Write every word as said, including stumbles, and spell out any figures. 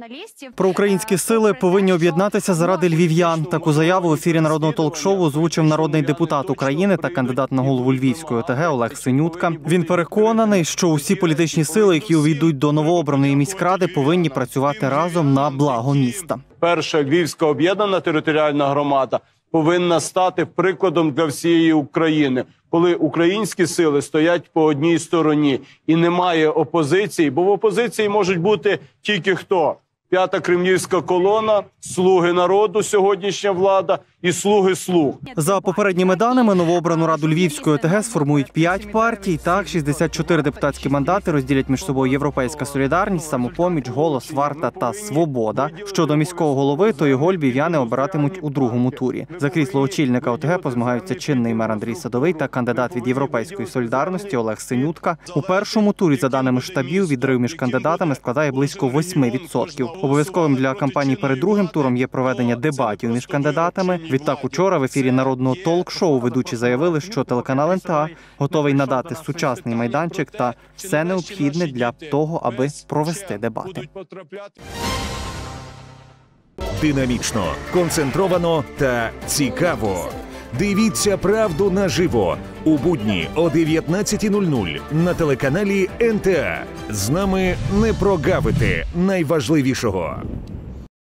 Проукраїнські сили повинні об'єднатися заради львів'ян. Таку заяву в ефірі народного толк-шоу озвучив народний депутат України та кандидат на голову Львівської ОТГ Олег Синютка. Він переконаний, що усі політичні сили, які увійдуть до новообраної міськради, повинні працювати разом на благо міста. Перша Львівська об'єднана територіальна громада повинна стати прикладом для всієї України, коли українські сили стоять по одній стороні і немає опозиції, бо в опозиції можуть бути тільки хто? П'ята кремлівська колона, слуги народу, сьогоднішня влада і слуги слуг. За попередніми даними, новообрану раду Львівської ОТГ сформують п'ять партій. Так, шістдесят чотири депутатські мандати розділять між собою Європейська солідарність, Самопоміч, Голос, Варта та Свобода. Щодо міського голови, то його львів'яни обиратимуть у другому турі. За крісло очільника ОТГ позмагаються чинний мер Андрій Садовий та кандидат від Європейської солідарності Олег Синютка. У першому турі, за даними штабів, відрив між кандидатами складає близько восьми відсотків. Обов'язковим для кампанії перед другим туром є проведення дебатів між кандидатами. Відтак учора в ефірі народного толк-шоу ведучі заявили, що телеканал ен те а готовий надати сучасний майданчик та все необхідне для того, аби провести дебати. Динамічно, концентровано та цікаво. Дивіться правду наживо у будні о дев'ятнадцятій нуль нуль на телеканалі ен те а. З нами не прогавити найважливішого.